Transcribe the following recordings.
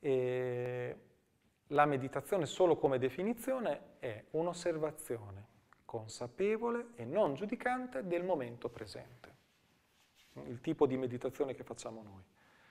E la meditazione solo come definizione è un'osservazione consapevole e non giudicante del momento presente. Il tipo di meditazione che facciamo noi.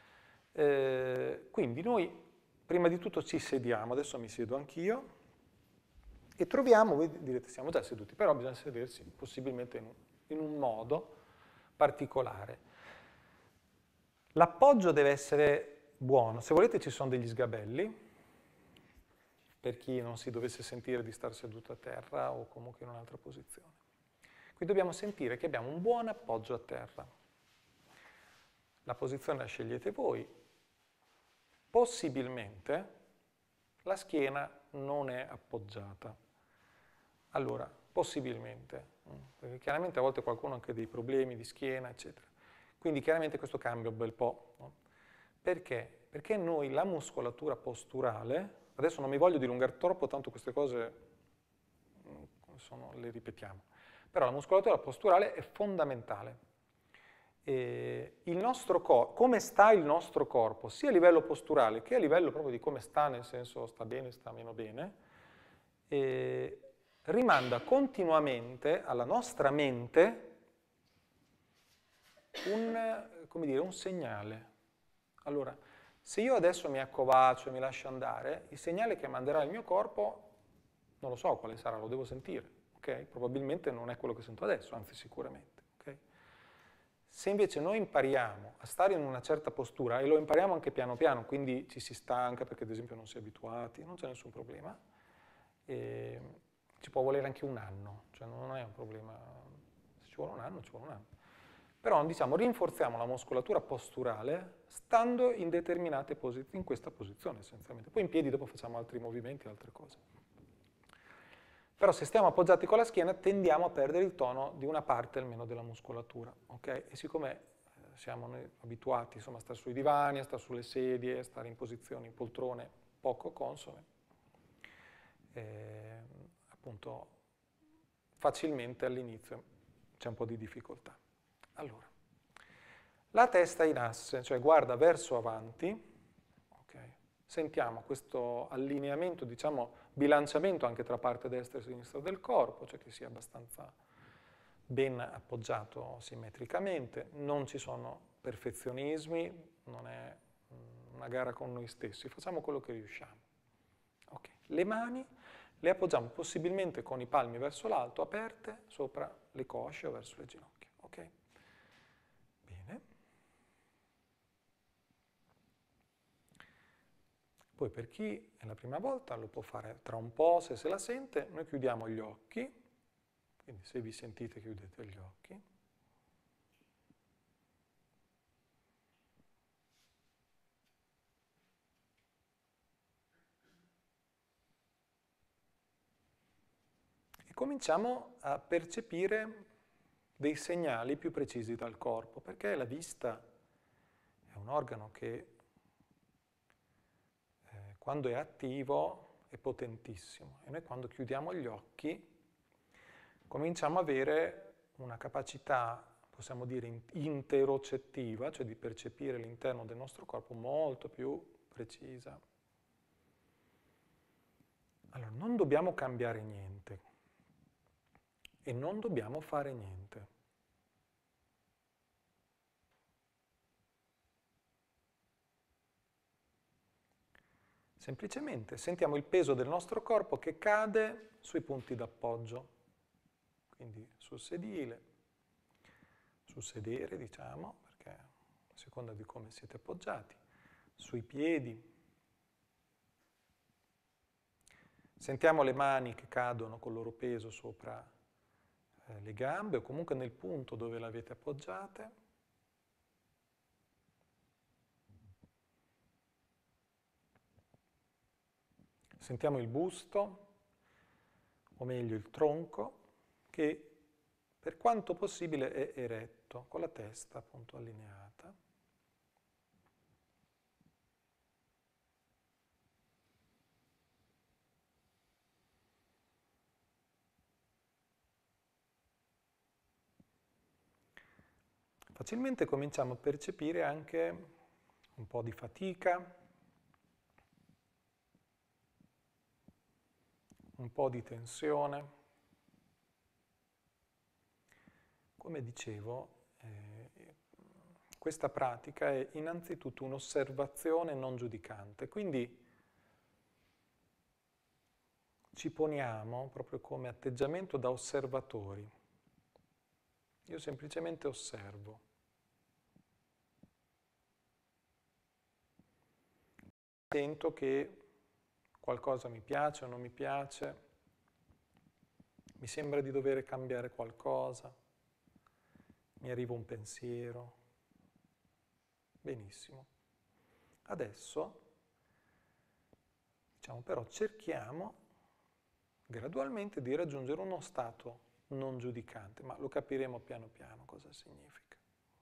Quindi noi prima di tutto ci sediamo, adesso mi siedo anch'io, e troviamo, voi direte siamo già seduti, però bisogna sedersi possibilmente in un modo particolare. L'appoggio deve essere buono, se volete ci sono degli sgabelli, per chi non si dovesse sentire di stare seduto a terra o comunque in un'altra posizione. Qui dobbiamo sentire che abbiamo un buon appoggio a terra. La posizione la scegliete voi. Possibilmente la schiena non è appoggiata. Allora, possibilmente, perché chiaramente a volte qualcuno ha anche dei problemi di schiena, eccetera. Quindi chiaramente questo cambia un bel po'. No? Perché? Perché noi la muscolatura posturale, adesso non mi voglio dilungare troppo, tanto queste cose le ripetiamo, però la muscolatura posturale è fondamentale. Il nostro corpo, come sta il nostro corpo, sia a livello posturale che a livello proprio di come sta, nel senso sta bene, sta meno bene, rimanda continuamente alla nostra mente un segnale. Allora, se io adesso mi accovaccio e mi lascio andare, il segnale che manderà il mio corpo, non lo so quale sarà, lo devo sentire, ok? Probabilmente non è quello che sento adesso, anzi sicuramente, ok? Se invece noi impariamo a stare in una certa postura, e lo impariamo anche piano piano, quindi ci si stanca perché ad esempio non si è abituati, non c'è nessun problema, ci può volere anche un anno, cioè non è un problema, se ci vuole un anno, ci vuole un anno. Però diciamo rinforziamo la muscolatura posturale stando in determinate posizioni, in questa posizione essenzialmente. Poi in piedi dopo facciamo altri movimenti, altre cose. Però se stiamo appoggiati con la schiena tendiamo a perdere il tono di una parte almeno della muscolatura, ok? E siccome siamo noi abituati insomma, a stare sui divani, a stare sulle sedie, a stare in posizioni, in poltrone poco consone, appunto facilmente all'inizio c'è un po' di difficoltà. Allora, la testa in asse, cioè guarda verso avanti, okay. Sentiamo questo allineamento, diciamo bilanciamento anche tra parte destra e sinistra del corpo, cioè che sia abbastanza ben appoggiato simmetricamente, non ci sono perfezionismi, non è una gara con noi stessi, facciamo quello che riusciamo. Okay. Le mani le appoggiamo possibilmente con i palmi verso l'alto, aperte sopra le cosce o verso le ginocchia. Okay? Bene. Poi per chi è la prima volta lo può fare tra un po', se se la sente, noi chiudiamo gli occhi, quindi se vi sentite chiudete gli occhi. E cominciamo a percepire dei segnali più precisi dal corpo, perché la vista è un organo che quando è attivo è potentissimo e noi quando chiudiamo gli occhi cominciamo ad avere una capacità, possiamo dire, interocettiva, cioè di percepire l'interno del nostro corpo molto più precisa. Allora, non dobbiamo cambiare niente e non dobbiamo fare niente. Semplicemente sentiamo il peso del nostro corpo che cade sui punti d'appoggio, quindi sul sedile, sul sedere, diciamo, perché a seconda di come siete appoggiati, sui piedi. Sentiamo le mani che cadono col loro peso sopra le gambe o comunque nel punto dove le avete appoggiate. Sentiamo il busto, o meglio il tronco, che per quanto possibile è eretto, con la testa appunto allineata. Facilmente cominciamo a percepire anche un po' di fatica, un po' di tensione. Come dicevo, questa pratica è innanzitutto un'osservazione non giudicante, quindi ci poniamo proprio come atteggiamento da osservatori. Io semplicemente osservo. Sento che qualcosa mi piace o non mi piace, mi sembra di dover cambiare qualcosa, mi arriva un pensiero. Benissimo. Adesso, diciamo però, cerchiamo gradualmente di raggiungere uno stato non giudicante, ma lo capiremo piano piano cosa significa.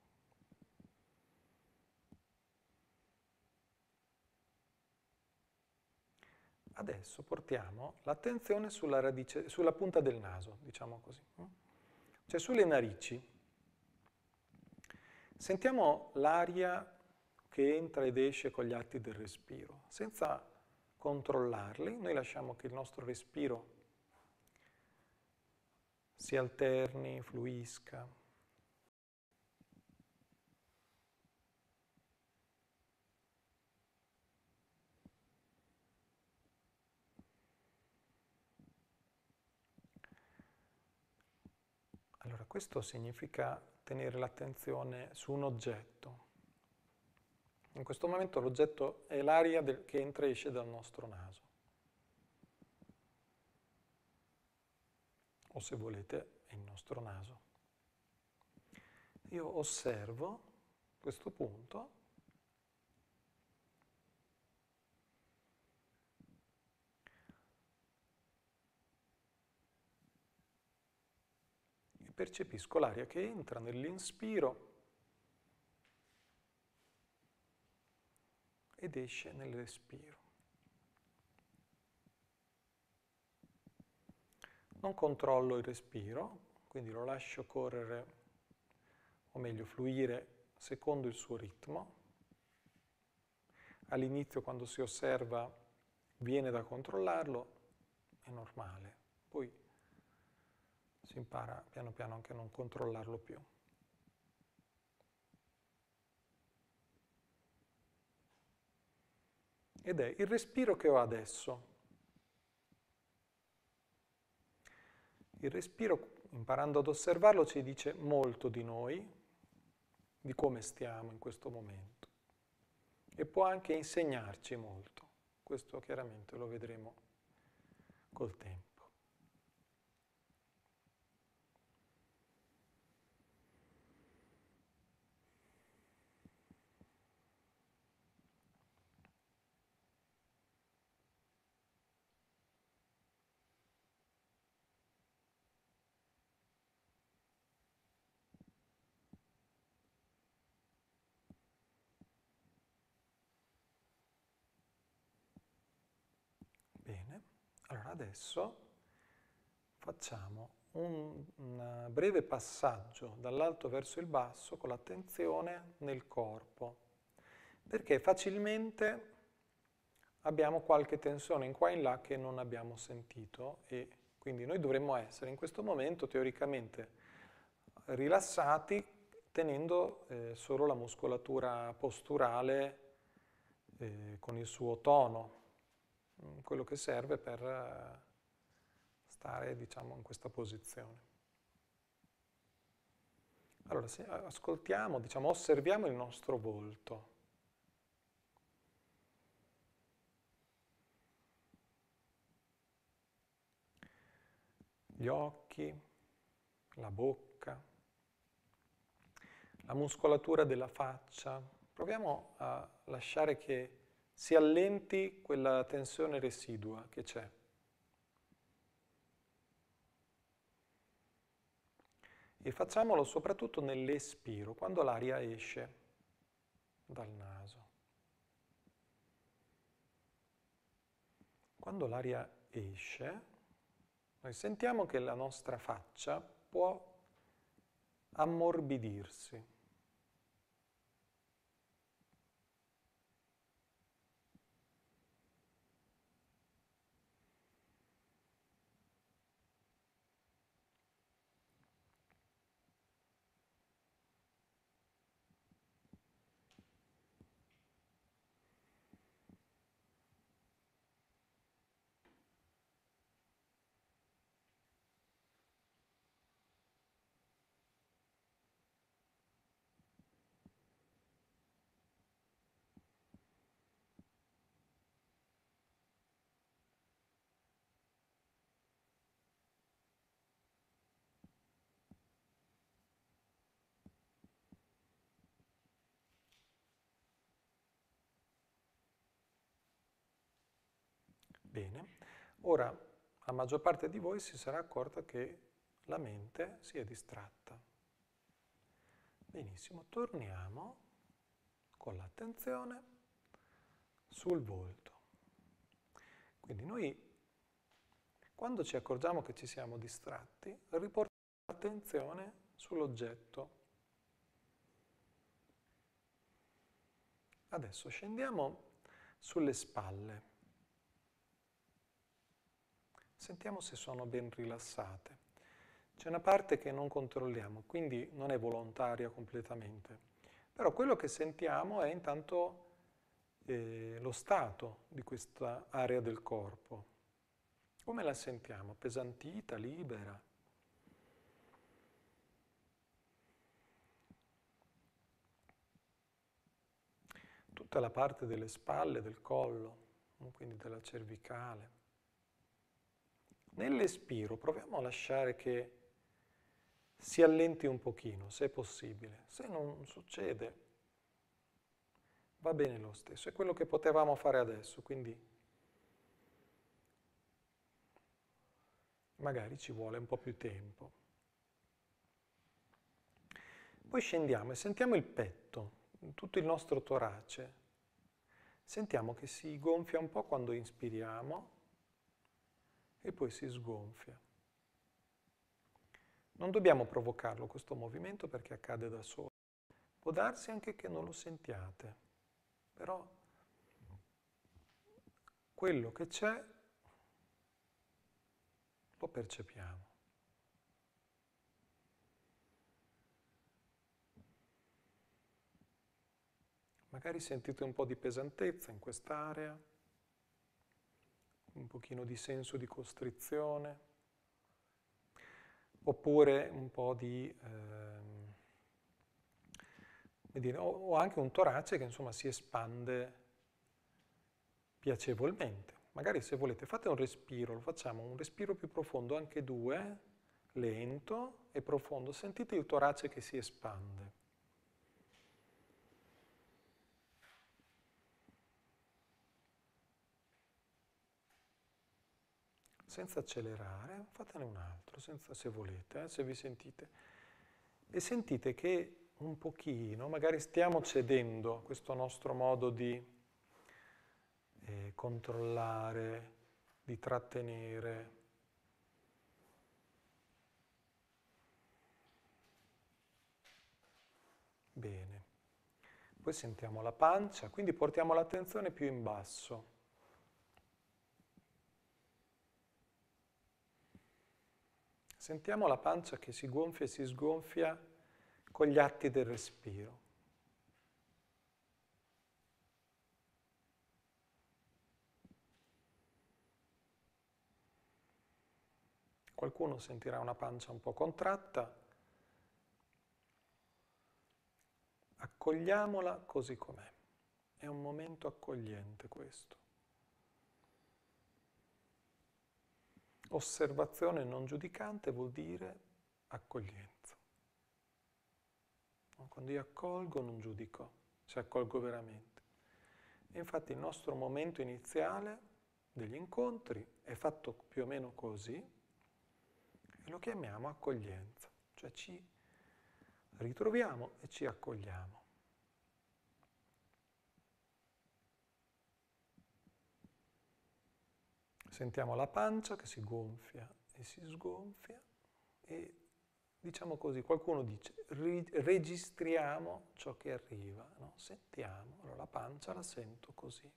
Adesso portiamo l'attenzione sulla radice, sulla punta del naso, diciamo così, cioè sulle narici. Sentiamo l'aria che entra ed esce con gli atti del respiro. Senza controllarli, noi lasciamo che il nostro respiro si alterni, fluisca. Allora, questo significa tenere l'attenzione su un oggetto. In questo momento l'oggetto è l'aria che entra e esce dal nostro naso. O se volete, è il nostro naso. Io osservo questo punto e percepisco l'aria che entra nell'inspiro ed esce nel respiro. Non controllo il respiro, quindi lo lascio correre, o meglio fluire secondo il suo ritmo. All'inizio, quando si osserva, viene da controllarlo, è normale. Poi si impara piano piano anche a non controllarlo più. Ed è il respiro che ho adesso. Il respiro, imparando ad osservarlo, ci dice molto di noi, di come stiamo in questo momento. E può anche insegnarci molto. Questo chiaramente lo vedremo col tempo. Bene, allora adesso facciamo un breve passaggio dall'alto verso il basso con l'attenzione nel corpo, perché facilmente abbiamo qualche tensione in qua e in là che non abbiamo sentito e quindi noi dovremmo essere in questo momento teoricamente rilassati tenendo solo la muscolatura posturale con il suo tono, quello che serve per stare, diciamo, in questa posizione. Allora, se ascoltiamo, diciamo, osserviamo il nostro volto. Gli occhi, la bocca, la muscolatura della faccia. Proviamo a lasciare che si allenti quella tensione residua che c'è. E facciamolo soprattutto nell'espiro, quando l'aria esce dal naso. Quando l'aria esce, noi sentiamo che la nostra faccia può ammorbidirsi. Bene, ora la maggior parte di voi si sarà accorta che la mente si è distratta. Benissimo, torniamo con l'attenzione sul volto. Quindi noi, quando ci accorgiamo che ci siamo distratti, riportiamo l'attenzione sull'oggetto. Adesso scendiamo sulle spalle. Sentiamo se sono ben rilassate. C'è una parte che non controlliamo, quindi non è volontaria completamente. Però quello che sentiamo è intanto lo stato di questa area del corpo. Come la sentiamo? Appesantita, libera? Tutta la parte delle spalle, del collo, quindi della cervicale. Nell'espiro proviamo a lasciare che si allenti un pochino, se è possibile. Se non succede, va bene lo stesso. È quello che potevamo fare adesso, quindi magari ci vuole un po' più tempo. Poi scendiamo e sentiamo il petto, tutto il nostro torace. Sentiamo che si gonfia un po' quando inspiriamo e poi si sgonfia. Non dobbiamo provocarlo questo movimento perché accade da solo. Può darsi anche che non lo sentiate, però quello che c'è lo percepiamo. Magari sentite un po' di pesantezza in quest'area, un pochino di senso di costrizione, oppure un po' di, o anche un torace che insomma si espande piacevolmente. Magari se volete fate un respiro, lo facciamo un respiro più profondo, anche due, lento e profondo. Sentite il torace che si espande. Senza accelerare, fatene un altro, se volete, se vi sentite. E sentite che un pochino, magari stiamo cedendo a questo nostro modo di controllare, di trattenere. Bene. Poi sentiamo la pancia, quindi portiamo l'attenzione più in basso. Sentiamo la pancia che si gonfia e si sgonfia con gli atti del respiro. Qualcuno sentirà una pancia un po' contratta. Accogliamola così com'è. È un momento accogliente questo. Osservazione non giudicante vuol dire accoglienza. Quando io accolgo non giudico, se accolgo veramente. E infatti il nostro momento iniziale degli incontri è fatto più o meno così e lo chiamiamo accoglienza, cioè ci ritroviamo e ci accogliamo. Sentiamo la pancia che si gonfia e si sgonfia e diciamo così, qualcuno dice registriamo ciò che arriva, no? Sentiamo, allora la pancia la sento così.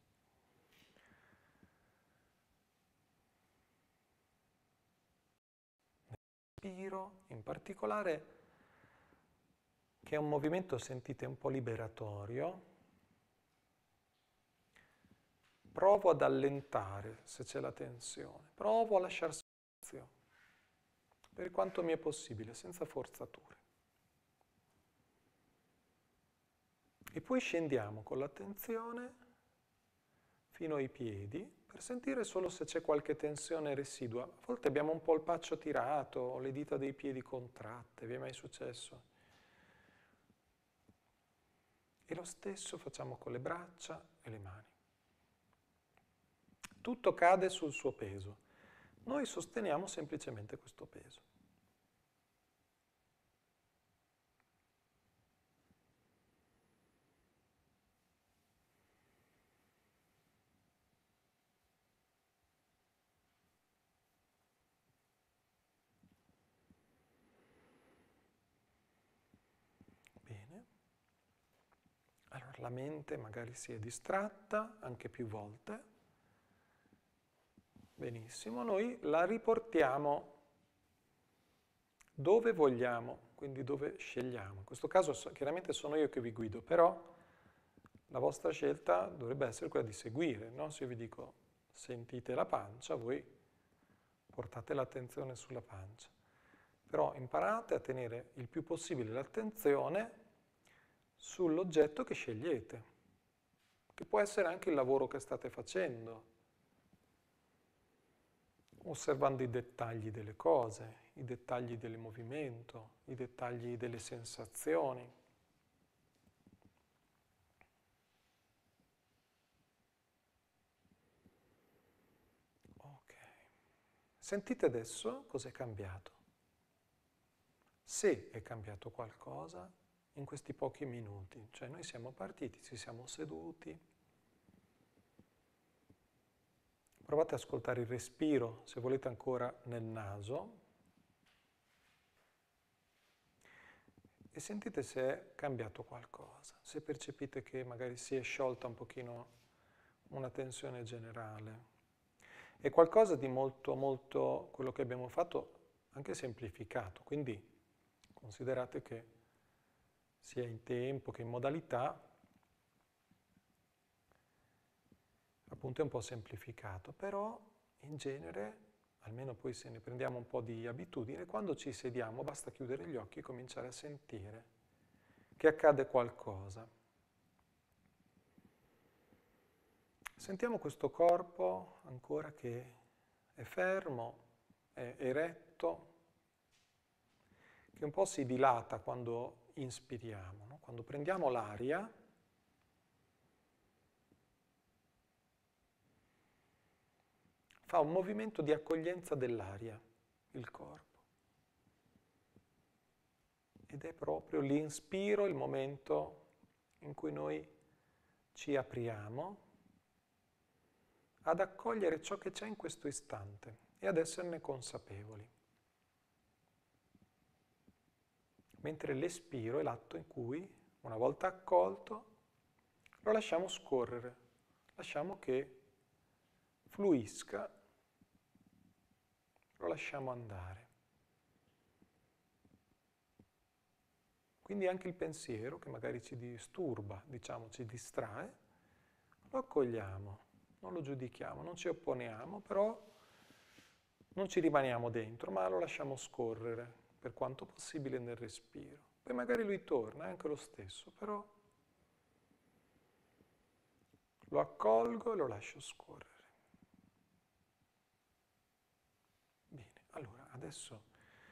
Respiro, in particolare, che è un movimento, sentite, un po' liberatorio, provo ad allentare se c'è la tensione, provo a lasciare spazio, per quanto mi è possibile, senza forzature. E poi scendiamo con l'attenzione fino ai piedi per sentire solo se c'è qualche tensione residua. A volte abbiamo un polpaccio tirato o le dita dei piedi contratte, vi è mai successo? E lo stesso facciamo con le braccia e le mani. tutto cade sul suo peso. Noi sosteniamo semplicemente questo peso. Bene. Allora la mente magari si è distratta anche più volte. Benissimo, noi la riportiamo dove vogliamo, quindi dove scegliamo. In questo caso chiaramente sono io che vi guido, però la vostra scelta dovrebbe essere quella di seguire, no? Se io vi dico sentite la pancia, voi portate l'attenzione sulla pancia. Però imparate a tenere il più possibile l'attenzione sull'oggetto che scegliete, che può essere anche il lavoro che state facendo, osservando i dettagli delle cose, i dettagli del movimento, i dettagli delle sensazioni. Ok. Sentite adesso cos'è cambiato. Se è cambiato qualcosa in questi pochi minuti, cioè noi siamo partiti, ci siamo seduti, provate ad ascoltare il respiro, se volete ancora nel naso, e sentite se è cambiato qualcosa, se percepite che magari si è sciolta un pochino una tensione generale. È qualcosa di molto, molto, quello che abbiamo fatto, anche semplificato, quindi considerate che sia in tempo che in modalità, appunto è un po' semplificato, però in genere, almeno poi se ne prendiamo un po' di abitudine, quando ci sediamo basta chiudere gli occhi e cominciare a sentire che accade qualcosa. Sentiamo questo corpo ancora che è fermo, è eretto, che un po' si dilata quando inspiriamo, no? Quando prendiamo l'aria, fa un movimento di accoglienza dell'aria, il corpo. Ed è proprio l'inspiro, il momento in cui noi ci apriamo ad accogliere ciò che c'è in questo istante e ad esserne consapevoli. Mentre l'espiro è l'atto in cui, una volta accolto, lo lasciamo scorrere, lasciamo che fluisca, lo lasciamo andare. Quindi anche il pensiero, che magari ci disturba, diciamo, ci distrae, lo accogliamo, non lo giudichiamo, non ci opponiamo, però non ci rimaniamo dentro, ma lo lasciamo scorrere per quanto possibile nel respiro. Poi magari lui torna, è anche lo stesso, però lo accolgo e lo lascio scorrere. Bene, allora adesso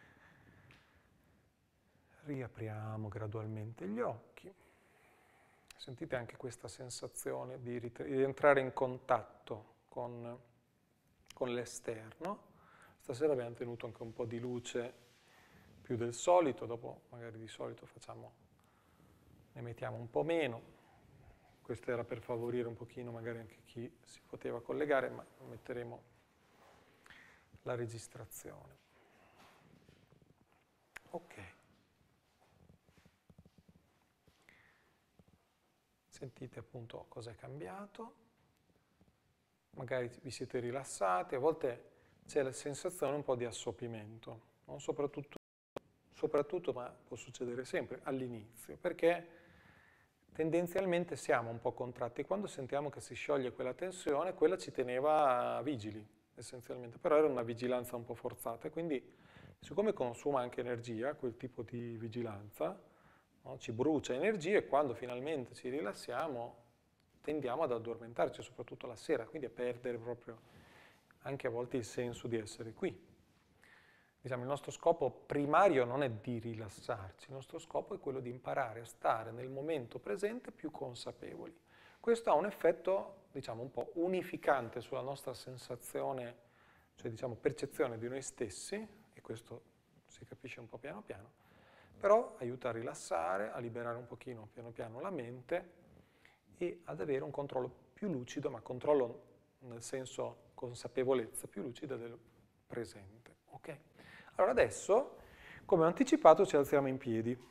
riapriamo gradualmente gli occhi. Sentite anche questa sensazione di entrare in contatto con l'esterno. Stasera abbiamo tenuto anche un po' di luce più del solito, dopo magari di solito ne mettiamo un po' meno. Questo era per favorire un pochino magari anche chi si poteva collegare, ma metteremo la registrazione. Ok. Sentite appunto cosa è cambiato, magari vi siete rilassati, a volte c'è la sensazione un po' di assopimento, no? Soprattutto, ma può succedere sempre, all'inizio, perché tendenzialmente siamo un po' contratti. Quando sentiamo che si scioglie quella tensione, quella ci teneva vigili, essenzialmente, però era una vigilanza un po' forzata, e quindi siccome consuma anche energia, quel tipo di vigilanza, no? Ci brucia energia, e quando finalmente ci rilassiamo tendiamo ad addormentarci, soprattutto la sera, quindi a perdere proprio anche a volte il senso di essere qui. Diciamo, il nostro scopo primario non è di rilassarci, il nostro scopo è quello di imparare a stare nel momento presente più consapevoli. Questo ha un effetto diciamo, un po' unificante sulla nostra sensazione, cioè diciamo percezione di noi stessi, e questo si capisce un po' piano piano, però aiuta a rilassare, a liberare un pochino piano piano la mente e ad avere un controllo più lucido, ma controllo nel senso consapevolezza più lucida del presente. Ok? Allora adesso, come ho anticipato, ci alziamo in piedi.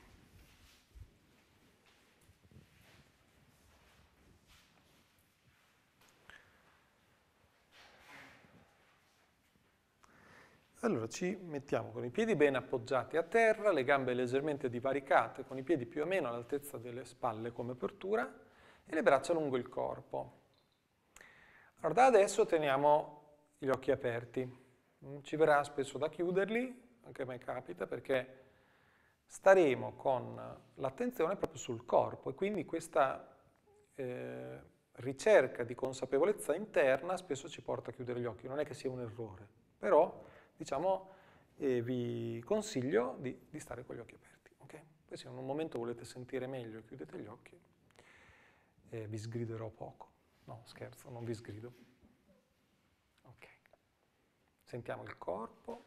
Allora ci mettiamo con i piedi ben appoggiati a terra, le gambe leggermente divaricate, con i piedi più o meno all'altezza delle spalle come apertura e le braccia lungo il corpo. Allora da adesso teniamo gli occhi aperti. Ci verrà spesso da chiuderli, anche a me capita, perché staremo con l'attenzione proprio sul corpo e quindi questa ricerca di consapevolezza interna spesso ci porta a chiudere gli occhi. Non è che sia un errore, però diciamo, vi consiglio di stare con gli occhi aperti. Okay? Poi se in un momento volete sentire meglio, chiudete gli occhi, vi sgriderò poco. No, scherzo, non vi sgrido. Ok. Sentiamo il corpo.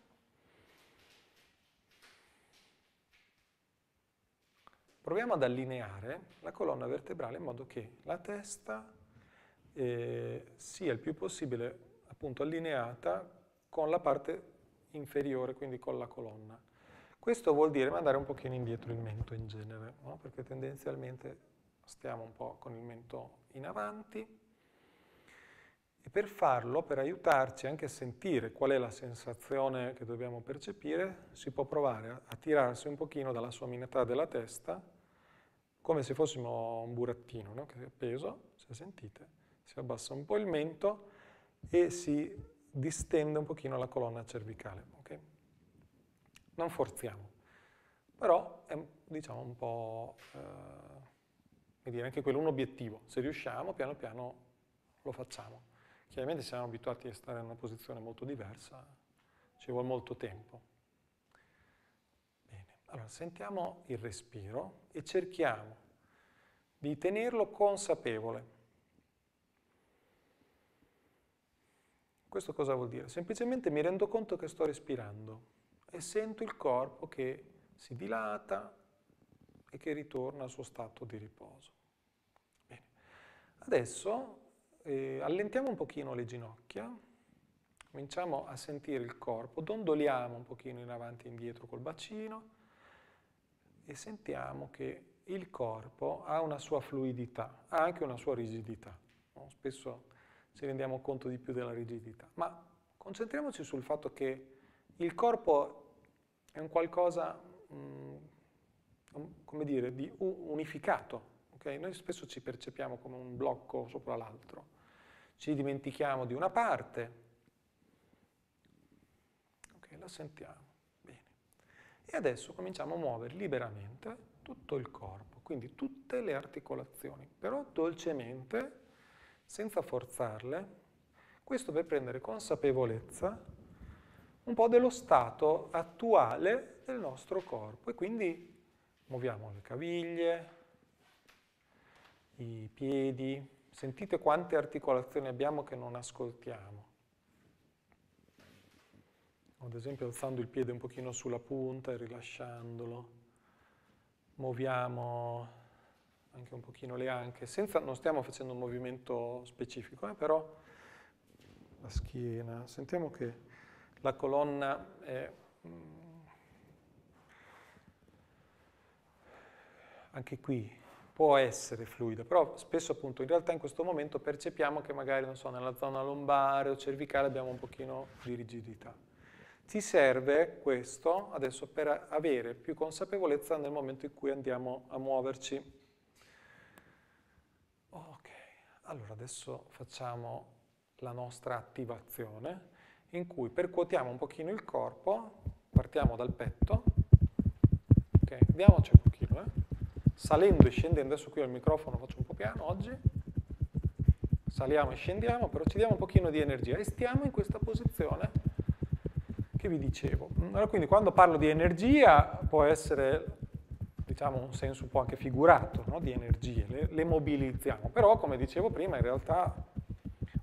Proviamo ad allineare la colonna vertebrale in modo che la testa sia il più possibile appunto allineata con la parte inferiore, quindi con la colonna. Questo vuol dire mandare un pochino indietro il mento in genere, no? Perché tendenzialmente stiamo un po' con il mento in avanti e per farlo, per aiutarci anche a sentire qual è la sensazione che dobbiamo percepire, si può provare a tirarsi un pochino dalla sommità della testa, come se fossimo un burattino, no? Che è appeso, se sentite, si abbassa un po' il mento e si distende un pochino la colonna cervicale, ok? Non forziamo, però è diciamo un po', anche quello un obiettivo. Se riusciamo, piano piano lo facciamo. Chiaramente se siamo abituati a stare in una posizione molto diversa, ci vuole molto tempo. Bene, allora sentiamo il respiro e cerchiamo di tenerlo consapevole. Questo cosa vuol dire? Semplicemente mi rendo conto che sto respirando e sento il corpo che si dilata e che ritorna al suo stato di riposo. Bene. Adesso allentiamo un pochino le ginocchia, cominciamo a sentire il corpo, dondoliamo un pochino in avanti e indietro col bacino e sentiamo che il corpo ha una sua fluidità, ha anche una sua rigidità. No? Spesso ci rendiamo conto di più della rigidità, ma concentriamoci sul fatto che il corpo è un qualcosa, come dire, di unificato. Okay? Noi spesso ci percepiamo come un blocco sopra l'altro, ci dimentichiamo di una parte, okay, la sentiamo, bene. E adesso cominciamo a muovere liberamente tutto il corpo, quindi tutte le articolazioni, però dolcemente, senza forzarle, questo per prendere consapevolezza un po' dello stato attuale del nostro corpo e quindi muoviamo le caviglie, i piedi, sentite quante articolazioni abbiamo che non ascoltiamo. Ad esempio alzando il piede un pochino sulla punta e rilasciandolo, muoviamo anche un pochino le anche, non stiamo facendo un movimento specifico, però la schiena, sentiamo che la colonna è anche qui può essere fluida, però spesso appunto in realtà in questo momento percepiamo che magari, non so, nella zona lombare o cervicale abbiamo un pochino di rigidità. Ci serve questo adesso per avere più consapevolezza nel momento in cui andiamo a muoverci. Ok, allora adesso facciamo la nostra attivazione in cui percuotiamo un pochino il corpo, partiamo dal petto, ok, vediamoci un pochino, salendo e scendendo, adesso qui al microfono faccio un po' piano oggi, saliamo e scendiamo, però ci diamo un pochino di energia e stiamo in questa posizione che vi dicevo. Allora, quindi quando parlo di energia può essere, diciamo, un senso un po' anche figurato, no? Di energie, le mobilizziamo, però come dicevo prima in realtà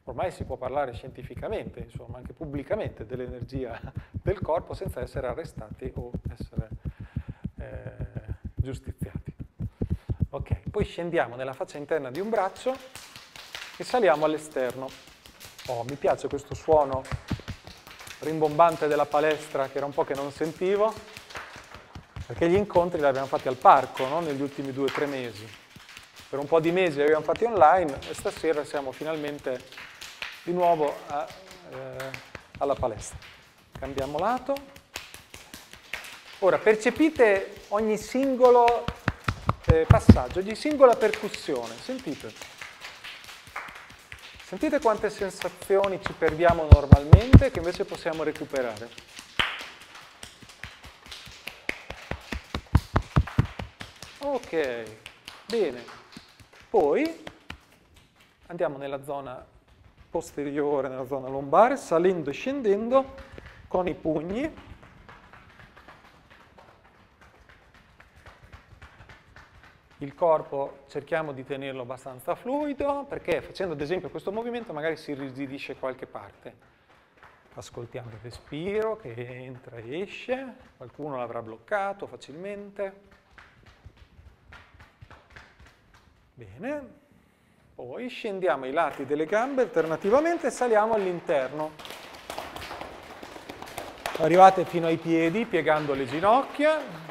ormai si può parlare scientificamente, insomma, anche pubblicamente dell'energia del corpo senza essere arrestati o essere giustiziati. Ok, poi scendiamo nella faccia interna di un braccio e saliamo all'esterno. Oh, mi piace questo suono rimbombante della palestra che era un po' che non sentivo, perché gli incontri li abbiamo fatti al parco, no? Negli ultimi 2 o 3 mesi. Per un po' di mesi li abbiamo fatti online e stasera siamo finalmente di nuovo alla palestra. Cambiamo lato. Ora, percepite ogni singolo passaggio, ogni singola percussione. Sentite. Sentite quante sensazioni ci perdiamo normalmente che invece possiamo recuperare. Ok, bene. Poi andiamo nella zona posteriore, nella zona lombare, salendo e scendendo con i pugni. Il corpo cerchiamo di tenerlo abbastanza fluido, perché facendo ad esempio questo movimento magari si irrigidisce qualche parte. Ascoltiamo il respiro che entra e esce, qualcuno l'avrà bloccato facilmente. Bene. Poi scendiamo ai lati delle gambe alternativamente e saliamo all'interno. Arrivate fino ai piedi piegando le ginocchia.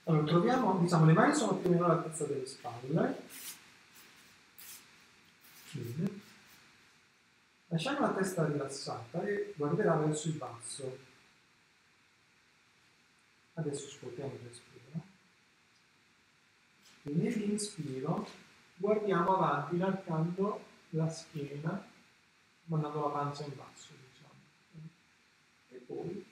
Allora, troviamo, diciamo, le mani sono più o meno all'altezza delle spalle. Bene. Lasciamo la testa rilassata e guarderà verso il basso. Adesso ascoltiamo il respiro. E nell'inspiro guardiamo avanti, inarcando la schiena, mandando la pancia in basso, diciamo. E poi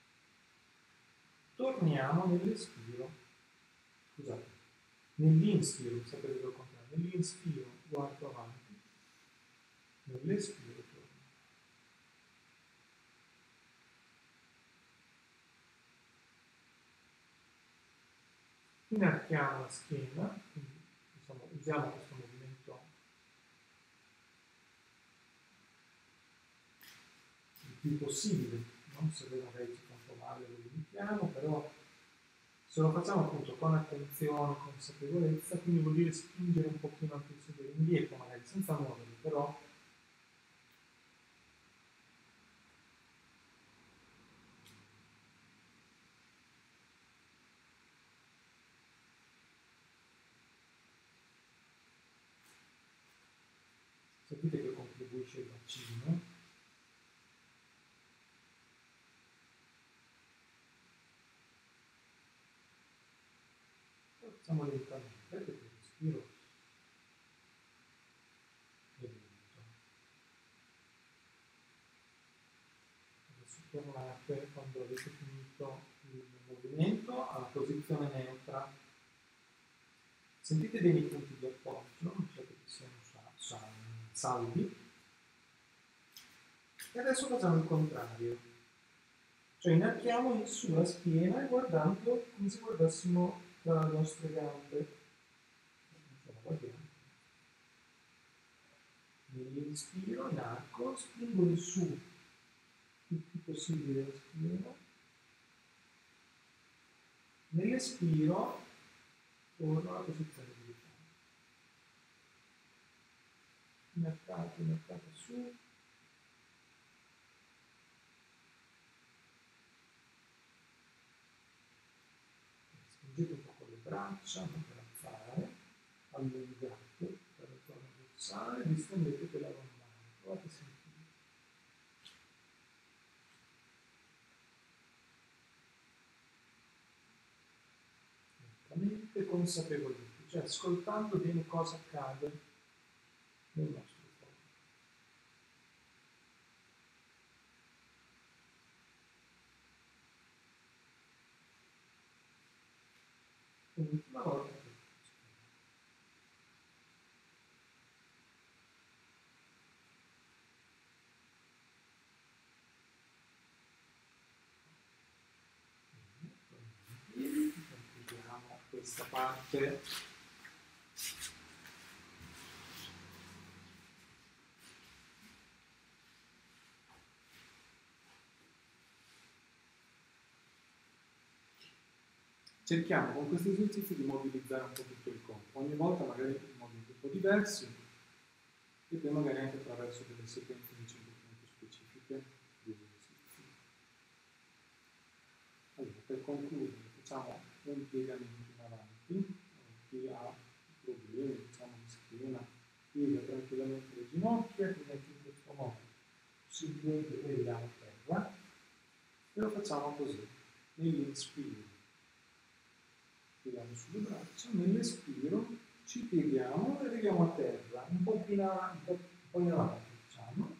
torniamo nell'espiro. Scusate, nell'inspiro, sapete il contrario, nell'inspiro guardo avanti, nell'espiro torno. Inarchiamo la schiena, quindi diciamo, usiamo questo movimento il più possibile, non se magari ci fa un po' male lo limitiamo, però se lo facciamo appunto con attenzione, consapevolezza, quindi vuol dire spingere un pochino anche il sedere indietro, magari senza muoverlo, però sentite che contribuisce il bacino. Facciamo lentamente, perché il respiro è lento. Adesso tornate quando avete finito il movimento alla posizione neutra. Sentite bene i punti di appoggio, non certo che siano saldi. E adesso facciamo il contrario. Cioè inarchiamo sulla schiena e guardando come se guardassimo tra le nostre gambe. Guardiamo. Nell'inspiro, inarco, spingo in su il più possibile la schiena. Nell'espiro torno alla posizione di ricambio. Inarcato su. Spingete un po' con le braccia, non per alzare, allungate per il torno dorsale, distendete per la lombare. Provate a sentire. Lentamente, consapevolmente, cioè ascoltando bene cosa accade nel nostro corpo. L'ultima volta. Concludiamo questa parte. Cerchiamo con questi esercizi di mobilizzare un po' tutto il corpo, ogni volta magari in modi un po' diversi e poi magari anche attraverso delle sequenze di 5 minuti specifiche di esercizi. Allora, per concludere facciamo un piegamento in avanti, chi ha problemi diciamo, di schiena, piega tranquillamente le ginocchia, e mette in questo modo possibilmente vediamo a terra e lo facciamo così, nell'inspiro pieghiamo sulle braccia, nell'espiro ci pieghiamo e arriviamo a terra, un po' più in avanti, facciamo.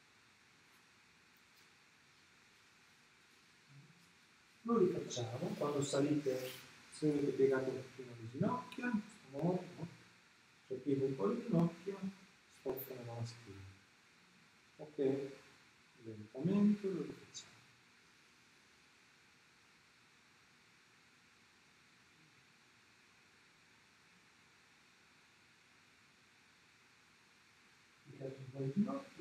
Lo rifacciamo, quando salite, se avete piegato un pochino le ginocchia, in questo modo, no? Cioè piego un po' le ginocchia, sposto nella schiena. Ok? Lentamente lo rifacciamo. Piegate un po' le ginocchia.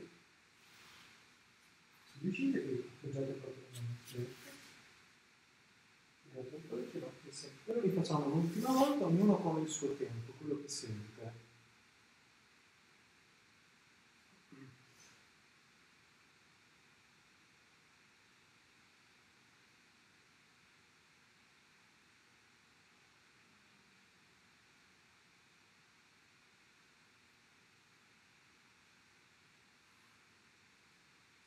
Se riuscite, appoggiate proprio le ginocchia. Però li facciamo l'ultima volta, ognuno con il suo tempo, quello che sente.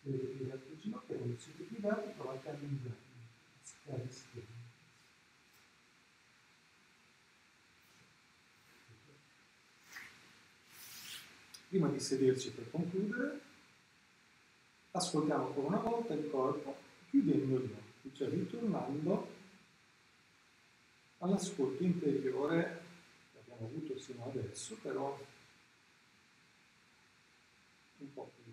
Vedete piegate le ginocchia, quando siete piegati provate a allungarli, a schierare le schiene. Prima di sederci per concludere, ascoltiamo ancora una volta il corpo chiudendo gli occhi, cioè ritornando all'ascolto interiore che abbiamo avuto sino adesso, però un po' più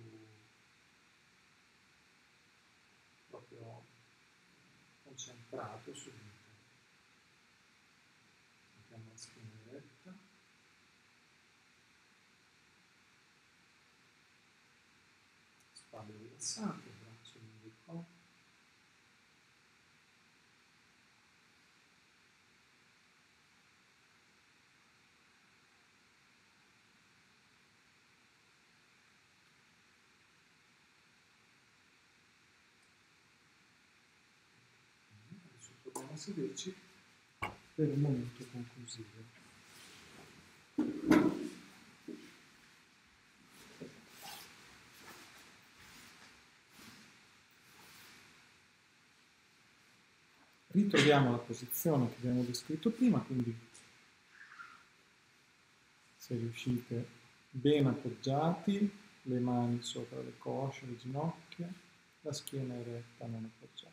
proprio concentrato sull'interno. Sentiamo la schiena eretta. Spalle rilassate, braccia lungo il corpo. Adesso proviamo a sederci per un momento conclusivo. Ritroviamo la posizione che abbiamo descritto prima, quindi se riuscite ben appoggiati, le mani sopra le cosce, le ginocchia, la schiena eretta non appoggiata.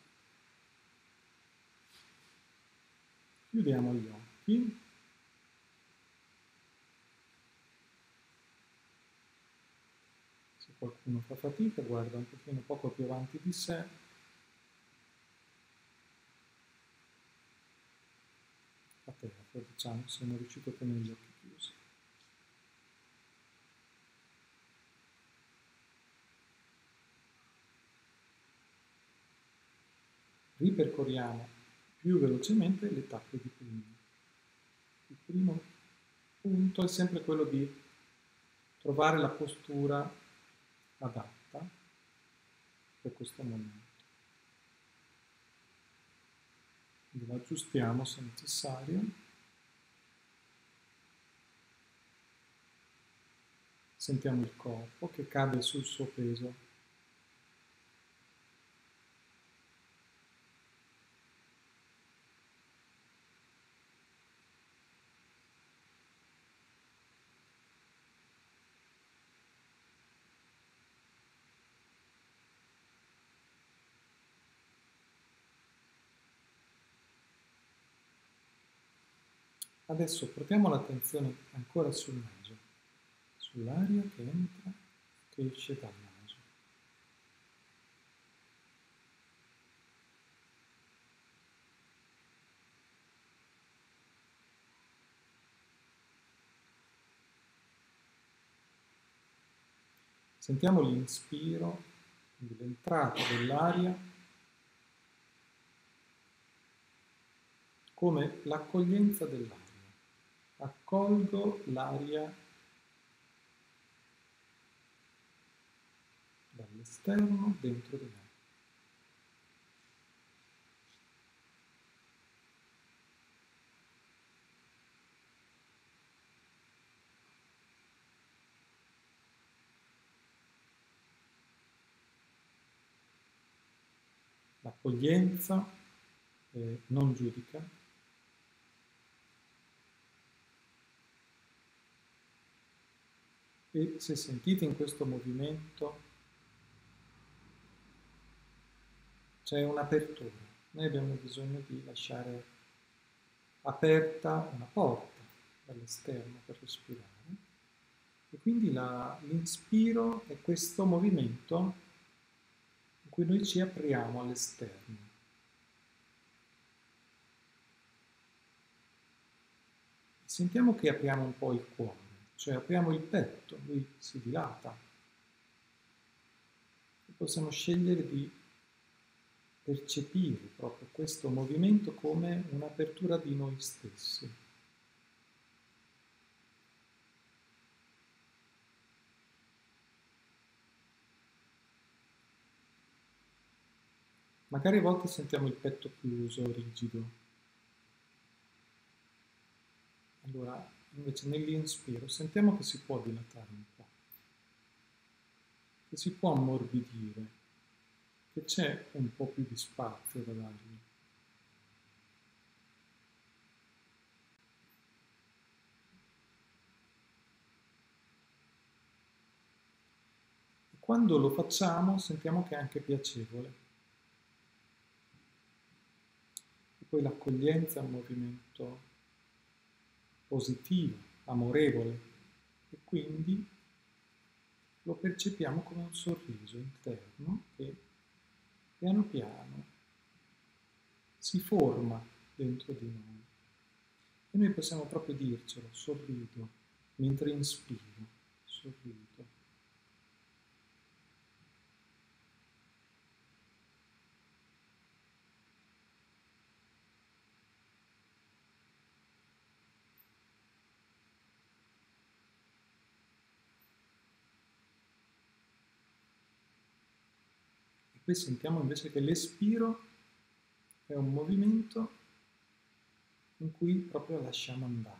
Chiudiamo gli occhi. Se qualcuno fa fatica, guarda un pochino poco più avanti di sé. A terra, diciamo, se non riuscite a tenere gli occhi chiusi. Ripercorriamo più velocemente le tappe di prima. Il primo punto è sempre quello di trovare la postura adatta per questo momento. Quindi la aggiustiamo se necessario. Sentiamo il corpo che cade sul suo peso. Adesso portiamo l'attenzione ancora sul naso, sull'aria che entra e che esce dal naso. Sentiamo l'inspiro, quindi l'entrata dell'aria, come l'accoglienza dell'aria. Accolgo l'aria dall'esterno dentro di me. L'accoglienza non giudica, e se sentite in questo movimento c'è un'apertura. Noi abbiamo bisogno di lasciare aperta una porta dall'esterno per respirare, e quindi l'inspiro è questo movimento in cui noi ci apriamo all'esterno. Sentiamo che apriamo un po' il cuore, cioè apriamo il petto, lui si dilata, e possiamo scegliere di percepire proprio questo movimento come un'apertura di noi stessi. Magari a volte sentiamo il petto chiuso, rigido. Allora, invece nell'inspiro sentiamo che si può dilatare un po', che si può ammorbidire. che c'è un po' più di spazio da dargli. E quando lo facciamo sentiamo che è anche piacevole. E poi l'accoglienza è un movimento positivo, amorevole, e quindi lo percepiamo come un sorriso interno che piano piano si forma dentro di noi. E noi possiamo proprio dircelo, sorrido, mentre inspiro, sorrido. E poi sentiamo invece che l'espiro è un movimento in cui proprio lasciamo andare.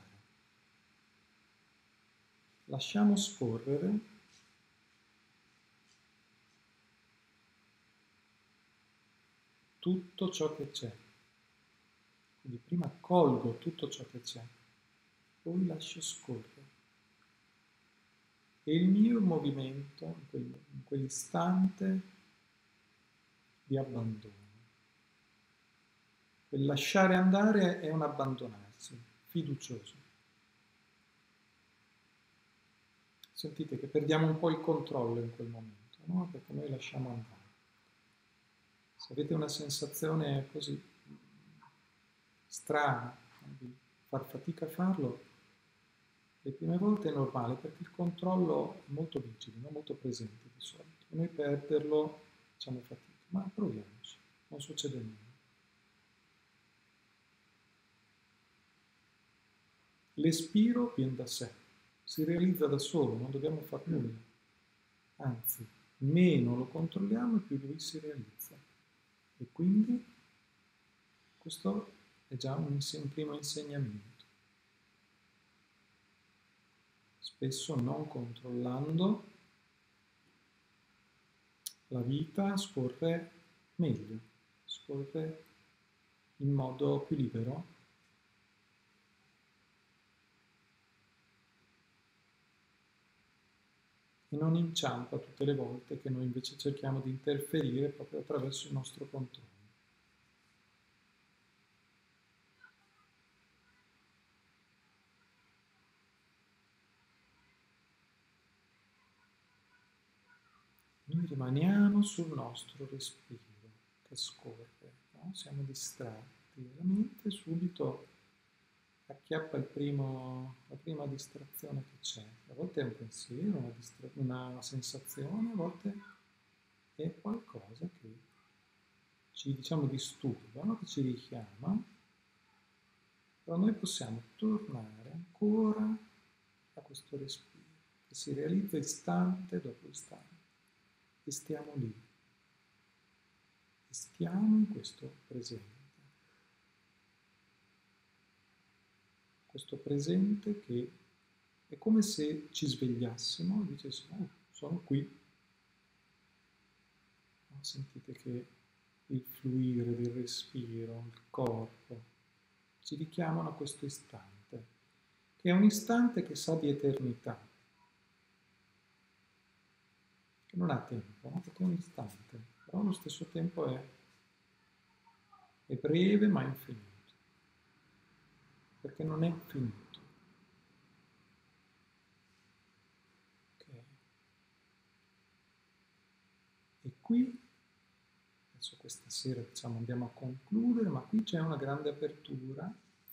Lasciamo scorrere tutto ciò che c'è. Quindi prima accolgo tutto ciò che c'è, poi lascio scorrere. E il mio movimento in quell'istante di abbandono. Quel lasciare andare è un abbandonarsi, fiducioso. Sentite che perdiamo un po' il controllo in quel momento, no? Perché noi lasciamo andare. Se avete una sensazione così strana, di far fatica a farlo, le prime volte è normale perché il controllo è molto vigile, no? Molto presente di solito. E noi perderlo facciamo fatica, ma proviamoci, non succede nulla. L'espiro viene da sé, si realizza da solo, non dobbiamo fare nulla. Anzi, meno lo controlliamo e più lui si realizza. E quindi questo è già un primo insegnamento. Spesso non controllando la vita scorre meglio, scorre in modo più libero. E non inciampa tutte le volte che noi invece cerchiamo di interferire proprio attraverso il nostro controllo. Noi rimaniamo sul nostro respiro che scorre, no? Siamo distratti, la mente subito acchiappa la prima distrazione che c'è. A volte è un pensiero, una sensazione, a volte è qualcosa che ci, diciamo, disturba, no? Che ci richiama, però noi possiamo tornare ancora a questo respiro, che si realizza istante dopo istante, e stiamo lì, e stiamo in questo presente che è come se ci svegliassimo e dicessimo, oh, sono qui. No? Sentite che il fluire del respiro, il corpo, ci richiamano a questo istante, che è un istante che sa di eternità, che non ha tempo, no? Perché è un istante, però allo stesso tempo è breve ma infinito, perché non è finito. Okay. E qui, adesso questa sera diciamo andiamo a concludere, ma qui c'è una grande apertura.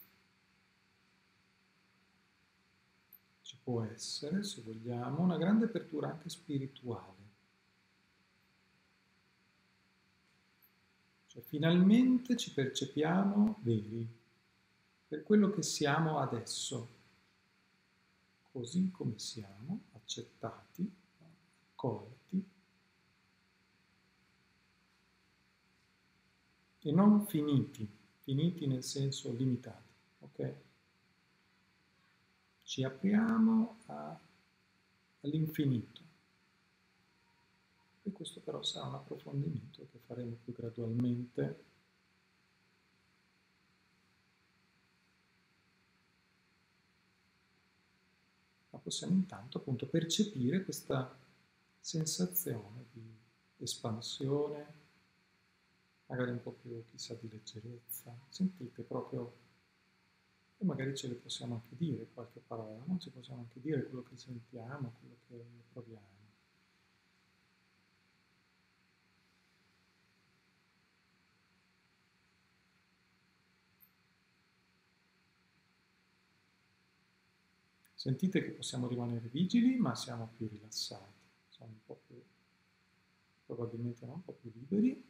Ci può essere, se vogliamo, una grande apertura anche spirituale. Cioè, finalmente ci percepiamo veri, per quello che siamo adesso, così come siamo, accettati, accolti, e non finiti, finiti nel senso limitati, ok? Ci apriamo all'infinito. E questo però sarà un approfondimento che faremo più gradualmente. Ma possiamo intanto appunto percepire questa sensazione di espansione, magari un po' più, chissà, di leggerezza. Sentite proprio, e magari ce le possiamo anche dire qualche parola, no? Ci possiamo anche dire quello che sentiamo, quello che proviamo. Sentite che possiamo rimanere vigili, ma siamo più rilassati, siamo un po' più, probabilmente no? Un po' più liberi.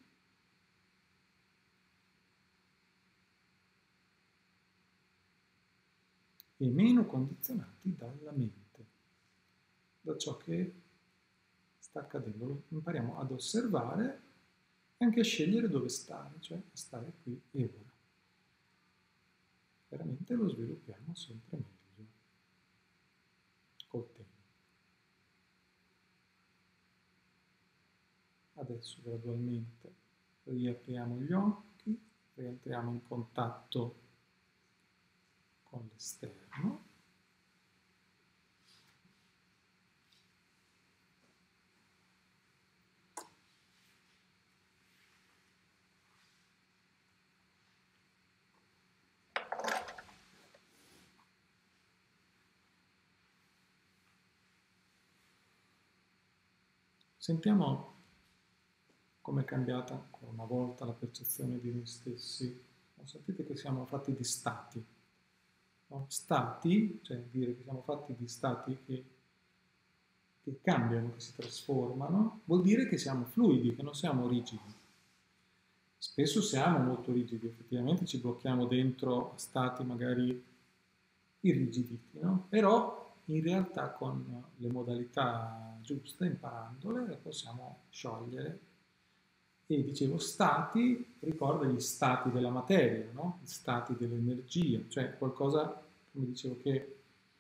E meno condizionati dalla mente, da ciò che sta accadendo. Impariamo ad osservare e anche a scegliere dove stare, cioè a stare qui e ora. Veramente lo sviluppiamo sempre meglio col tempo. Adesso gradualmente riapriamo gli occhi, rientriamo in contatto con l'esterno. Sentiamo come è cambiata ancora una volta la percezione di noi stessi. Sentite che siamo fatti di stati. No? Stati, cioè dire che siamo fatti di stati che cambiano, che si trasformano, vuol dire che siamo fluidi, che non siamo rigidi. Spesso siamo molto rigidi, effettivamente ci blocchiamo dentro stati magari irrigiditi, no? Però in realtà con le modalità giuste, imparandole, le possiamo sciogliere. E dicevo, stati, ricorda gli stati della materia, no? Gli stati dell'energia, cioè qualcosa, come dicevo, che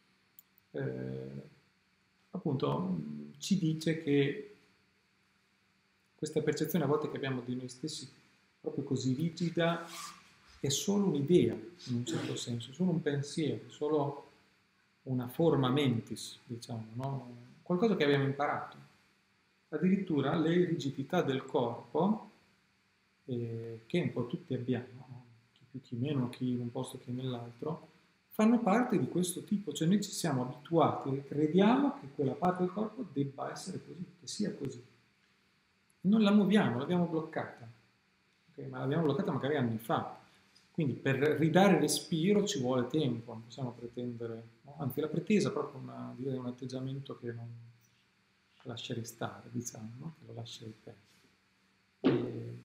appunto ci dice che questa percezione a volte che abbiamo di noi stessi proprio così rigida è solo un'idea, in un certo senso, solo un pensiero, solo una forma mentis, diciamo, no? Qualcosa che abbiamo imparato. Addirittura le rigidità del corpo, che un po' tutti abbiamo, no? Chi più chi meno, chi in un posto chi nell'altro, fanno parte di questo tipo, cioè noi ci siamo abituati e crediamo che quella parte del corpo debba essere così, che sia così. Non la muoviamo, l'abbiamo bloccata, okay? Ma l'abbiamo bloccata magari anni fa. Quindi per ridare respiro ci vuole tempo, non possiamo pretendere, no? Anzi la pretesa è proprio direi un atteggiamento che non lascerei stare, diciamo, no? Che lo lascerei perdere.